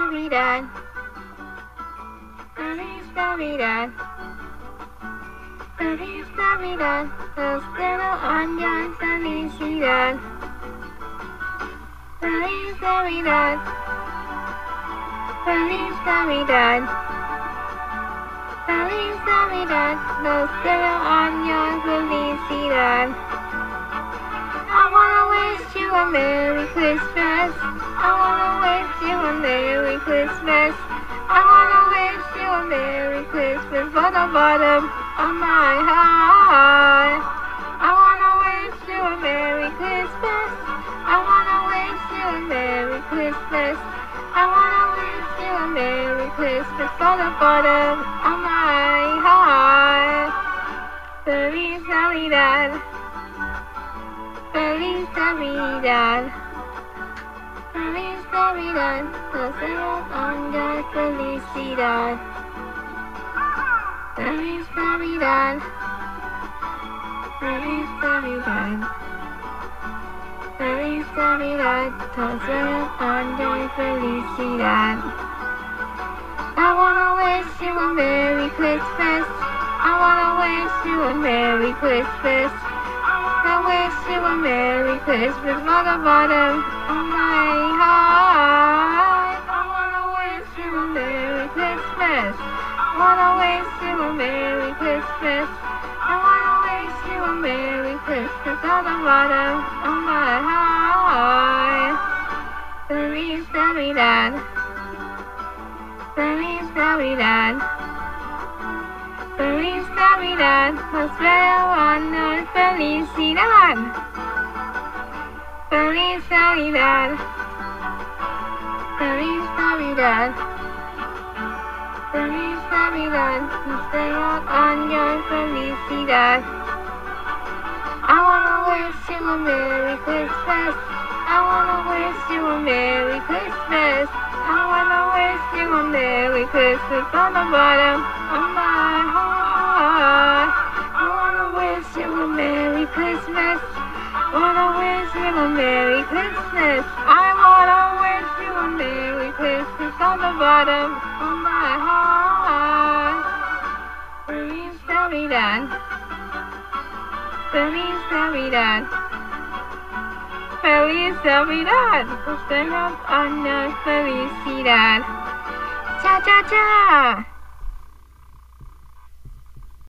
Navidad. Feliz Navidad. Feliz Navidad. Prospero año y felicidad. Feliz Navidad. Feliz Navidad. Feliz Navidad. Prospero año y felicidad. I wanna wish you a Merry Christmas. I wanna wish you a Merry Christmas. I wanna wish you a Merry Christmas from the bottom of my heart. I wanna wish you a Merry Christmas. I wanna wish you a Merry Christmas. I wanna wish you a Merry Christmas from the bottom of my heart. Feliz Navidad. Feliz Navidad. Feliz Navidad. Prospero año y felicidad. Feliz Navidad. Feliz Navidad. Feliz Navidad. Prospero año y felicidad. I wanna wish you a Merry Christmas. I wanna wish you a Merry Christmas. I wish you a Merry Christmas from the bottom of my heart. I wanna wish you a Merry Christmas. I wanna wish you a Merry Christmas. I wanna wish you a Merry Christmas from the bottom of my heart. Feliz Navidad. Feliz Navidad. Feliz Navidad, prospero año y felicidad. Feliz Navidad. Feliz Navidad. Feliz Navidad, prospero año y felicidad. I wanna wish you a Merry Christmas. I wanna wish you a Merry Christmas. I wanna wish you a Merry Christmas from the bottom of my heart. I wanna wish you a Merry Christmas. I wanna wish you a Merry Christmas. I wanna wish you a Merry Christmas from the bottom of my heart. Feliz Navidad. Feliz Navidad. Feliz Navidad. Prospero año y felicidad. Cha cha cha.